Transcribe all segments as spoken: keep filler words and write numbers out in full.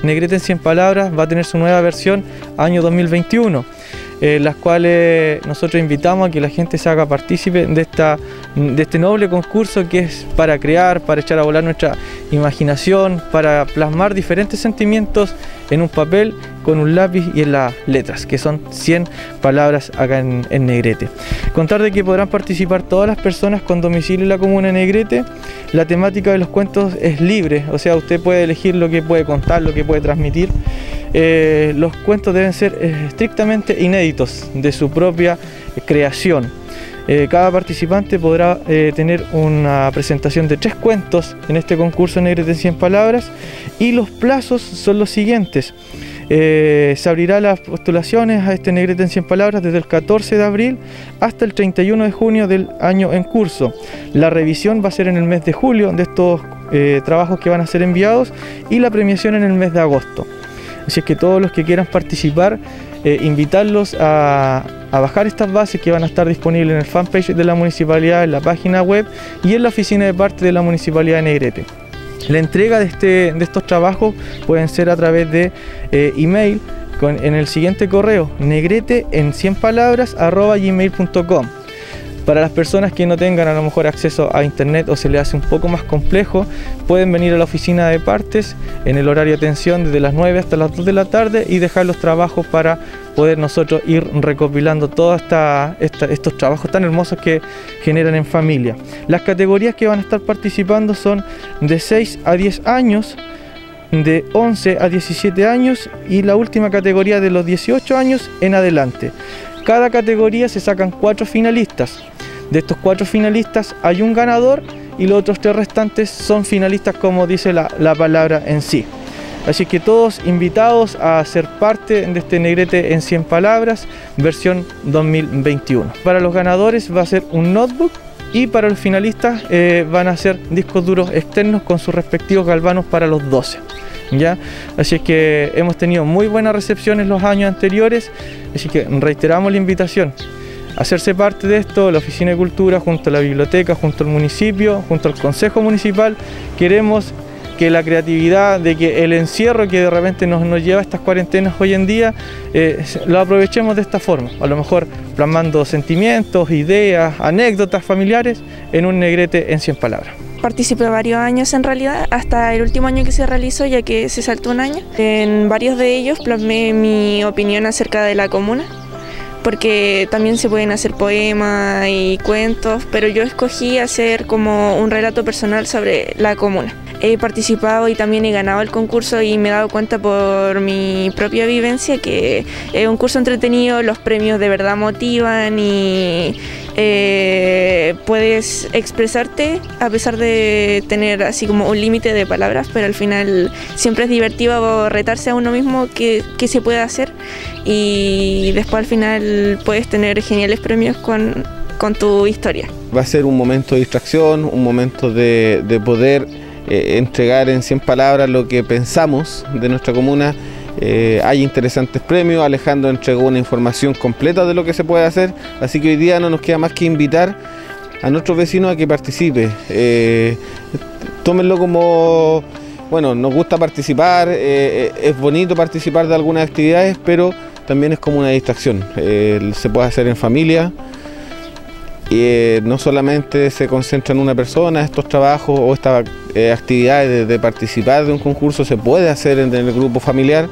Negrete en cien palabras va a tener su nueva versión año dos mil veintiuno. Eh, las cuales nosotros invitamos a que la gente se haga partícipe de, esta, de este noble concurso que es para crear, para echar a volar nuestra imaginación, para plasmar diferentes sentimientos en un papel, con un lápiz y en las letras, que son cien palabras acá en, en Negrete. Contar de que podrán participar todas las personas con domicilio en la comuna de Negrete. La temática de los cuentos es libre, o sea, usted puede elegir lo que puede contar, lo que puede transmitir. Eh, los cuentos deben ser eh, estrictamente inéditos, de su propia eh, creación. Eh, cada participante podrá eh, tener una presentación de tres cuentos en este concurso Negrete en cien palabras, y los plazos son los siguientes. Eh, se abrirá las postulaciones a este Negrete en cien palabras desde el catorce de abril hasta el treinta y uno de junio del año en curso. La revisión va a ser en el mes de julio de estos eh, trabajos que van a ser enviados, y la premiación en el mes de agosto. Así es que todos los que quieran participar, eh, invitarlos a, a bajar estas bases que van a estar disponibles en el fanpage de la municipalidad, en la página web y en la oficina de parte de la municipalidad de Negrete. La entrega de, este, de estos trabajos pueden ser a través de eh, email con, en el siguiente correo: negrete en cien palabras arroba gmail punto com. Para las personas que no tengan a lo mejor acceso a internet o se les hace un poco más complejo, pueden venir a la oficina de partes en el horario de atención desde las nueve hasta las dos de la tarde y dejar los trabajos para poder nosotros ir recopilando todos esta, esta, estos trabajos tan hermosos que generan en familia. Las categorías que van a estar participando son de seis a diez años, de once a diecisiete años y la última categoría de los dieciocho años en adelante. Cada categoría se sacan cuatro finalistas. De estos cuatro finalistas hay un ganador y los otros tres restantes son finalistas, como dice la, la palabra en sí. Así que todos invitados a ser parte de este Negrete en cien palabras, versión dos mil veintiuno. Para los ganadores va a ser un notebook y para los finalistas eh, van a ser discos duros externos con sus respectivos galvanos para los doce. ¿Ya? Así es que hemos tenido muy buena recepción en los años anteriores, así que reiteramos la invitación a hacerse parte de esto. La Oficina de Cultura, junto a la biblioteca, junto al municipio, junto al Consejo Municipal, queremos que la creatividad, de que el encierro que de repente nos, nos lleva a estas cuarentenas hoy en día, eh, lo aprovechemos de esta forma, a lo mejor plasmando sentimientos, ideas, anécdotas familiares en un Negrete en cien palabras. Participé varios años en realidad, hasta el último año que se realizó, ya que se saltó un año. En varios de ellos plasmé mi opinión acerca de la comuna, porque también se pueden hacer poemas y cuentos, pero yo escogí hacer como un relato personal sobre la comuna. He participado y también he ganado el concurso y me he dado cuenta por mi propia vivencia que es un curso entretenido, los premios de verdad motivan y eh, puedes expresarte a pesar de tener así como un límite de palabras, pero al final siempre es divertido retarse a uno mismo qué, qué se puede hacer y después al final puedes tener geniales premios con, con tu historia. Va a ser un momento de distracción, un momento de, de poder Eh, entregar en cien palabras lo que pensamos de nuestra comuna. Eh, hay interesantes premios, Alejandro entregó una información completa de lo que se puede hacer, así que hoy día no nos queda más que invitar a nuestros vecinos a que participen. Eh, tómenlo como, bueno, nos gusta participar, eh, es bonito participar de algunas actividades, pero también es como una distracción. Eh, se puede hacer en familia. Y eh, no solamente se concentra en una persona, estos trabajos o estas eh, actividades de, de participar de un concurso se puede hacer en, en el grupo familiar,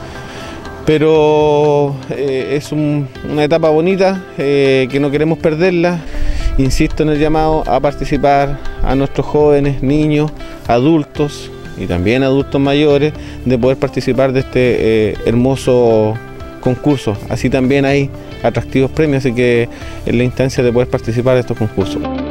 pero eh, es un, una etapa bonita eh, que no queremos perderla. Insisto en el llamado a participar a nuestros jóvenes, niños, adultos y también adultos mayores, de poder participar de este eh, hermoso concurso. Así también hay atractivos premios, así que en la instancia de poder participar de estos concursos.